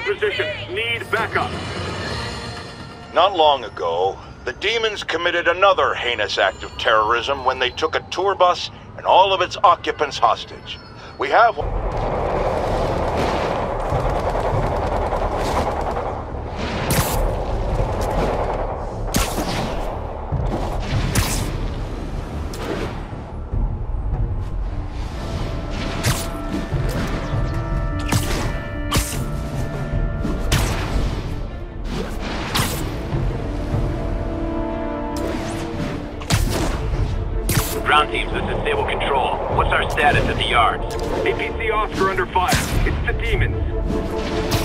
position. Need backup. Not long ago, the demons committed another heinous act of terrorism when they took a tour bus and all of its occupants hostage. We have... Ground teams, this is Stable Control. What's our status at the yards? APC Oscar under fire. It's the demons.